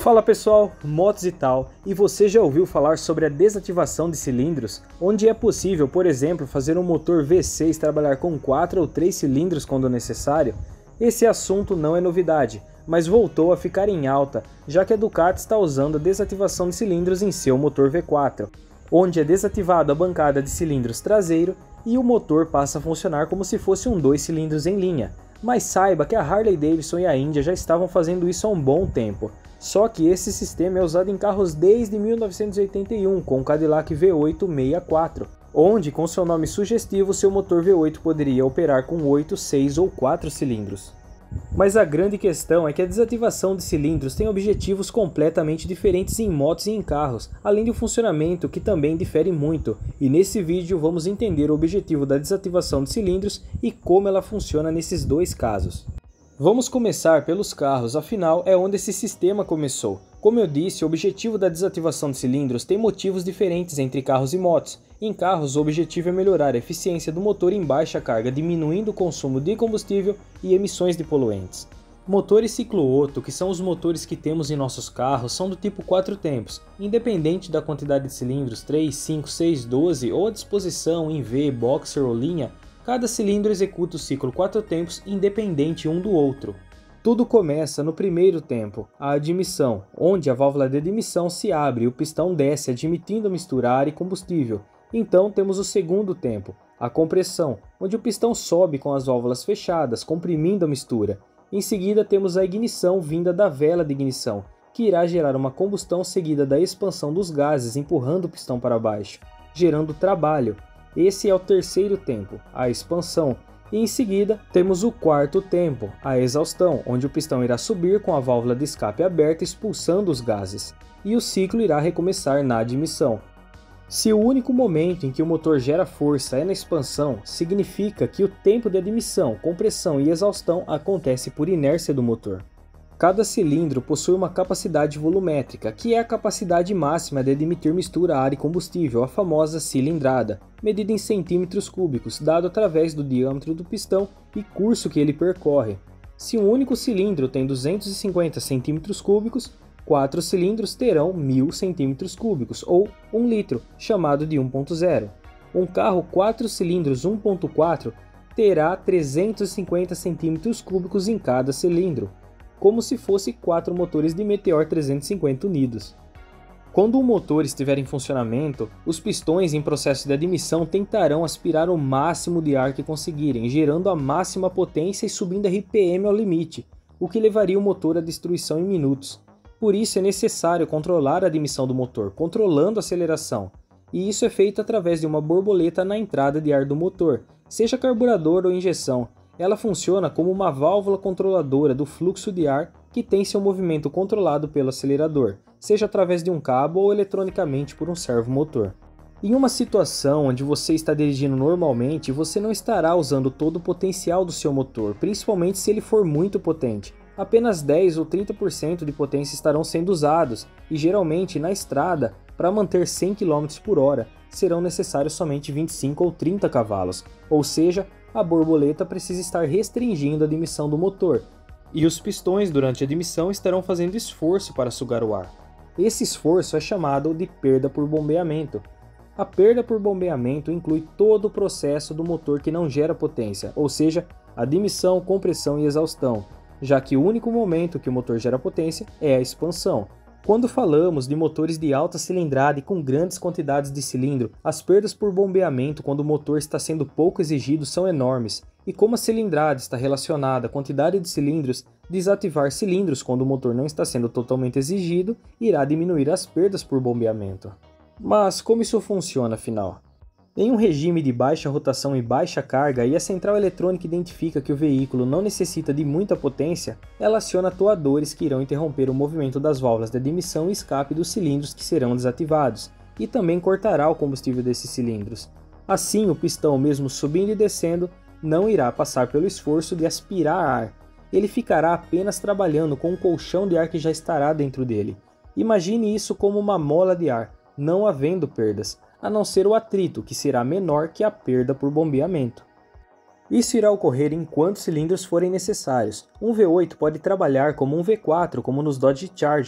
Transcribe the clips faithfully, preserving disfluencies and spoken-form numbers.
Fala pessoal, motos e tal, e você já ouviu falar sobre a desativação de cilindros? Onde é possível, por exemplo, fazer um motor V seis trabalhar com quatro ou três cilindros quando necessário? Esse assunto não é novidade, mas voltou a ficar em alta, já que a Ducati está usando a desativação de cilindros em seu motor V quatro, onde é desativada a bancada de cilindros traseiro e o motor passa a funcionar como se fosse um dois cilindros em linha. Mas saiba que a Harley Davidson e a India já estavam fazendo isso há um bom tempo. Só que esse sistema é usado em carros desde mil novecentos e oitenta e um com o Cadillac V oito sessenta e quatro, onde com seu nome sugestivo seu motor V oito poderia operar com oito, seis ou quatro cilindros. Mas a grande questão é que a desativação de cilindros tem objetivos completamente diferentes em motos e em carros, além do funcionamento que também difere muito, e nesse vídeo vamos entender o objetivo da desativação de cilindros e como ela funciona nesses dois casos. Vamos começar pelos carros, afinal é onde esse sistema começou. Como eu disse, o objetivo da desativação de cilindros tem motivos diferentes entre carros e motos. Em carros, o objetivo é melhorar a eficiência do motor em baixa carga, diminuindo o consumo de combustível e emissões de poluentes. Motores ciclo Otto, que são os motores que temos em nossos carros, são do tipo quatro tempos. Independente da quantidade de cilindros, três, cinco, seis, doze ou a disposição em V, boxer ou linha, cada cilindro executa o ciclo quatro tempos independente um do outro. Tudo começa no primeiro tempo, a admissão, onde a válvula de admissão se abre e o pistão desce admitindo a mistura ar e combustível. Então temos o segundo tempo, a compressão, onde o pistão sobe com as válvulas fechadas, comprimindo a mistura. Em seguida temos a ignição vinda da vela de ignição, que irá gerar uma combustão seguida da expansão dos gases empurrando o pistão para baixo, gerando trabalho. Esse é o terceiro tempo, a expansão, e em seguida temos o quarto tempo, a exaustão, onde o pistão irá subir com a válvula de escape aberta expulsando os gases, e o ciclo irá recomeçar na admissão. Se o único momento em que o motor gera força é na expansão, significa que o tempo de admissão, compressão e exaustão acontece por inércia do motor. Cada cilindro possui uma capacidade volumétrica, que é a capacidade máxima de admitir mistura ar e combustível, a famosa cilindrada, medida em centímetros cúbicos, dado através do diâmetro do pistão e curso que ele percorre. Se um único cilindro tem duzentos e cinquenta centímetros cúbicos, quatro cilindros terão mil centímetros cúbicos, ou um litro, chamado de um ponto zero. Um carro quatro cilindros um ponto quatro terá trezentos e cinquenta centímetros cúbicos em cada cilindro, como se fosse quatro motores de Meteor trezentos e cinquenta unidos. Quando o motor estiver em funcionamento, os pistões em processo de admissão tentarão aspirar o máximo de ar que conseguirem, gerando a máxima potência e subindo a R P M ao limite, o que levaria o motor à destruição em minutos. Por isso é necessário controlar a admissão do motor, controlando a aceleração, e isso é feito através de uma borboleta na entrada de ar do motor, seja carburador ou injeção. Ela funciona como uma válvula controladora do fluxo de ar que tem seu movimento controlado pelo acelerador, seja através de um cabo ou eletronicamente por um servomotor. Em uma situação onde você está dirigindo normalmente, você não estará usando todo o potencial do seu motor, principalmente se ele for muito potente. Apenas dez ou trinta por cento de potência estarão sendo usados, e geralmente na estrada, para manter cem quilômetros por hora, serão necessários somente vinte e cinco ou trinta cavalos, ou seja, a borboleta precisa estar restringindo a admissão do motor, e os pistões durante a admissão estarão fazendo esforço para sugar o ar. Esse esforço é chamado de perda por bombeamento. A perda por bombeamento inclui todo o processo do motor que não gera potência, ou seja, admissão, compressão e exaustão, já que o único momento que o motor gera potência é a expansão. Quando falamos de motores de alta cilindrada e com grandes quantidades de cilindro, as perdas por bombeamento quando o motor está sendo pouco exigido são enormes, e como a cilindrada está relacionada à quantidade de cilindros, desativar cilindros quando o motor não está sendo totalmente exigido irá diminuir as perdas por bombeamento. Mas como isso funciona afinal? Em um regime de baixa rotação e baixa carga e a central eletrônica identifica que o veículo não necessita de muita potência, ela aciona atuadores que irão interromper o movimento das válvulas de admissão e escape dos cilindros que serão desativados, e também cortará o combustível desses cilindros. Assim, o pistão, mesmo subindo e descendo, não irá passar pelo esforço de aspirar ar. Ele ficará apenas trabalhando com um colchão de ar que já estará dentro dele. Imagine isso como uma mola de ar, não havendo perdas, a não ser o atrito, que será menor que a perda por bombeamento. Isso irá ocorrer enquanto cilindros forem necessários. Um V oito pode trabalhar como um V quatro, como nos Dodge Charger,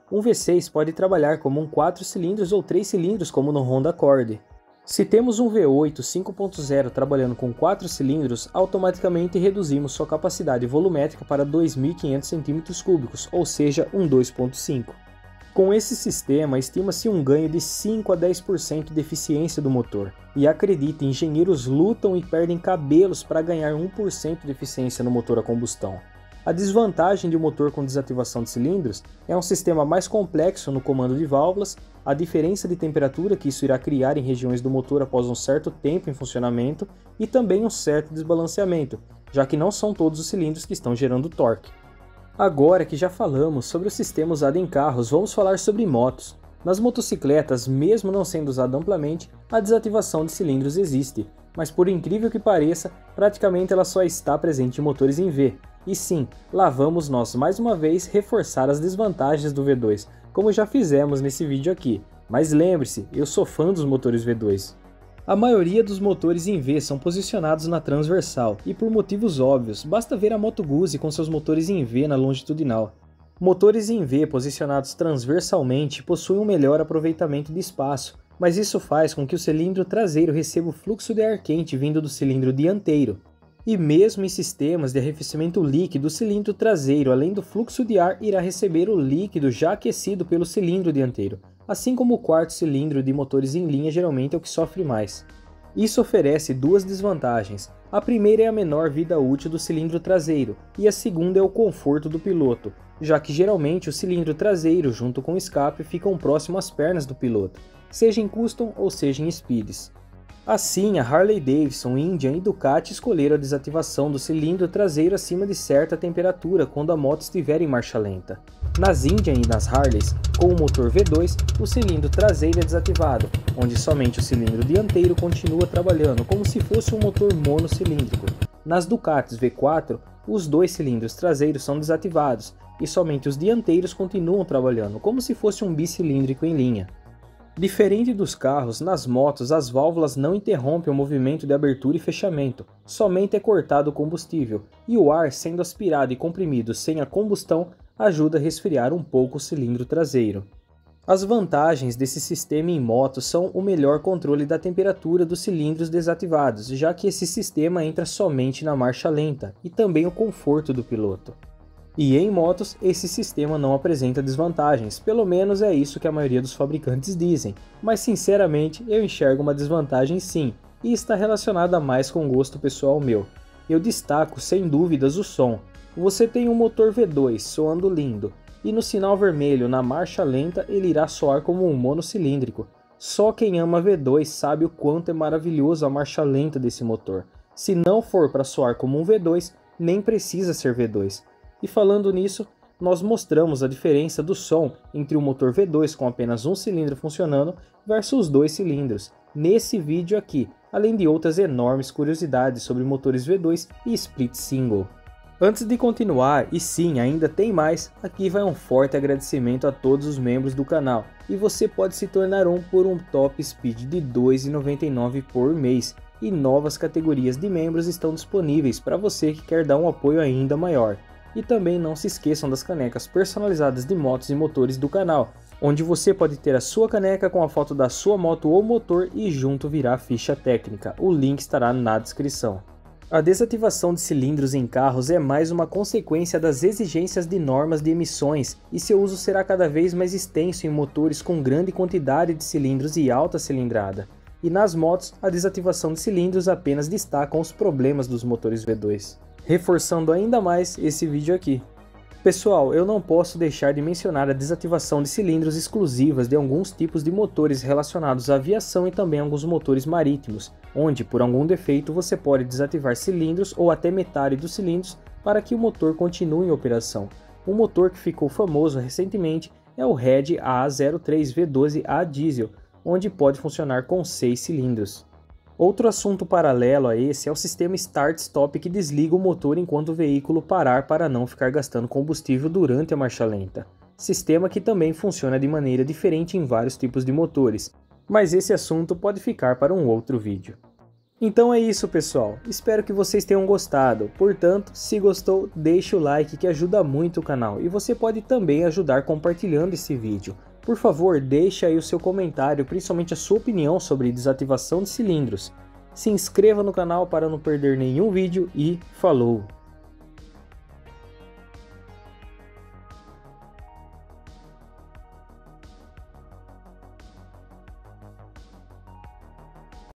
Um V seis pode trabalhar como um quatro cilindros ou três cilindros como no Honda Accord. Se temos um V oito cinco ponto zero trabalhando com quatro cilindros, automaticamente reduzimos sua capacidade volumétrica para dois mil e quinhentos centímetros cúbicos, ou seja, um dois ponto cinco. Com esse sistema, estima-se um ganho de cinco a dez por cento de eficiência do motor. E acredite, engenheiros lutam e perdem cabelos para ganhar um por cento de eficiência no motor a combustão. A desvantagem de um motor com desativação de cilindros é um sistema mais complexo no comando de válvulas, a diferença de temperatura que isso irá criar em regiões do motor após um certo tempo em funcionamento e também um certo desbalanceamento, já que não são todos os cilindros que estão gerando torque. Agora que já falamos sobre o sistema usado em carros, vamos falar sobre motos. Nas motocicletas, mesmo não sendo usado amplamente, a desativação de cilindros existe, mas por incrível que pareça, praticamente ela só está presente em motores em V. E sim, lá vamos nós mais uma vez reforçar as desvantagens do V dois, como já fizemos nesse vídeo aqui. Mas lembre-se, eu sou fã dos motores V dois. A maioria dos motores em V são posicionados na transversal, e por motivos óbvios, basta ver a Moto Guzzi com seus motores em V na longitudinal. Motores em V posicionados transversalmente possuem um melhor aproveitamento de espaço, mas isso faz com que o cilindro traseiro receba o fluxo de ar quente vindo do cilindro dianteiro. E mesmo em sistemas de arrefecimento líquido, o cilindro traseiro, além do fluxo de ar, irá receber o líquido já aquecido pelo cilindro dianteiro, assim como o quarto cilindro de motores em linha geralmente é o que sofre mais. Isso oferece duas desvantagens. A primeira é a menor vida útil do cilindro traseiro, e a segunda é o conforto do piloto, já que geralmente o cilindro traseiro junto com o escape ficam próximo às pernas do piloto, seja em custom ou seja em speeds. Assim, a Harley Davidson, Indian e Ducati escolheram a desativação do cilindro traseiro acima de certa temperatura quando a moto estiver em marcha lenta. Nas Indian e nas Harleys, com o motor V dois, o cilindro traseiro é desativado, onde somente o cilindro dianteiro continua trabalhando como se fosse um motor monocilíndrico. Nas Ducatis V quatro, os dois cilindros traseiros são desativados e somente os dianteiros continuam trabalhando como se fosse um bicilíndrico em linha. Diferente dos carros, nas motos as válvulas não interrompem o movimento de abertura e fechamento, somente é cortado o combustível, e o ar sendo aspirado e comprimido sem a combustão ajuda a resfriar um pouco o cilindro traseiro. As vantagens desse sistema em motos são o melhor controle da temperatura dos cilindros desativados, já que esse sistema entra somente na marcha lenta, e também o conforto do piloto. E em motos, esse sistema não apresenta desvantagens, pelo menos é isso que a maioria dos fabricantes dizem, mas sinceramente eu enxergo uma desvantagem sim, e está relacionada mais com o gosto pessoal meu. Eu destaco sem dúvidas o som. Você tem um motor V dois soando lindo, e no sinal vermelho na marcha lenta ele irá soar como um monocilíndrico. Só quem ama V dois sabe o quanto é maravilhoso a marcha lenta desse motor. Se não for para soar como um V dois, nem precisa ser V dois. E falando nisso, nós mostramos a diferença do som entre o motor V dois com apenas um cilindro funcionando versus dois cilindros, nesse vídeo aqui, além de outras enormes curiosidades sobre motores V dois e split single. Antes de continuar, e sim, ainda tem mais, aqui vai um forte agradecimento a todos os membros do canal, e você pode se tornar um por um top speed de dois reais e noventa e nove centavos por mês, e novas categorias de membros estão disponíveis para você que quer dar um apoio ainda maior. E também não se esqueçam das canecas personalizadas de motos e motores do canal, onde você pode ter a sua caneca com a foto da sua moto ou motor e junto virá a ficha técnica, o link estará na descrição. A desativação de cilindros em carros é mais uma consequência das exigências de normas de emissões e seu uso será cada vez mais extenso em motores com grande quantidade de cilindros e alta cilindrada. E nas motos, a desativação de cilindros apenas destacam os problemas dos motores V dois. Reforçando ainda mais esse vídeo aqui. Pessoal, eu não posso deixar de mencionar a desativação de cilindros exclusivas de alguns tipos de motores relacionados à aviação e também alguns motores marítimos, onde por algum defeito você pode desativar cilindros ou até metade dos cilindros para que o motor continue em operação. Um motor que ficou famoso recentemente é o Red A zero três V doze A diesel, onde pode funcionar com seis cilindros. Outro assunto paralelo a esse é o sistema Start-Stop que desliga o motor enquanto o veículo parar para não ficar gastando combustível durante a marcha lenta. Sistema que também funciona de maneira diferente em vários tipos de motores, mas esse assunto pode ficar para um outro vídeo. Então é isso, pessoal, espero que vocês tenham gostado. Portanto, se gostou, deixe o like que ajuda muito o canal, e você pode também ajudar compartilhando esse vídeo. Por favor, deixe aí o seu comentário, principalmente a sua opinião sobre desativação de cilindros. Se inscreva no canal para não perder nenhum vídeo e falou!